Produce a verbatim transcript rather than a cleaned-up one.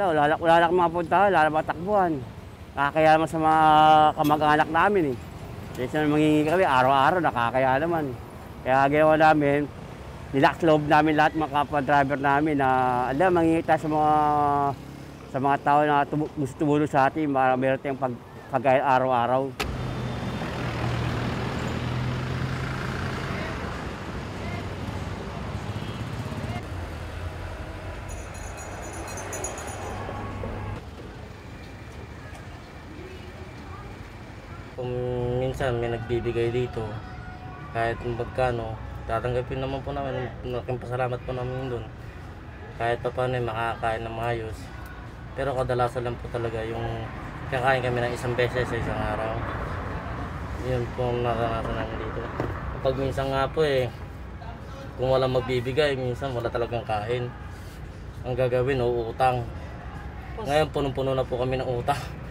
Wala, wala, wala lang mga puntahan, wala lang mga takbuhan. Nakakaya naman sa mga kamag-anak namin eh. Kasi na mangingi kami, araw-araw nakakaya naman. Kaya ginawa namin, nilax loob namin lahat mga kapwa-driver namin na alam, mangingi tayo sa mga sa mga tao na tumu gusto tumulong sa atin para meron tayong pag pagkain araw-araw. Kung minsan may nagbibigay dito, kahit magkano, tatanggapin naman po namin, malaking pasalamat po namin doon. Kahit pa paano makakain ng maayos. Pero kadalasan lang po talaga yung kakain kami ng isang beses sa isang araw. Yun po ang naranasan namin dito. Kapag minsan nga po eh, kung walang magbibigay, minsan wala talagang kain. Ang gagawin, uutang. Ngayon punong-puno na po kami ng utang.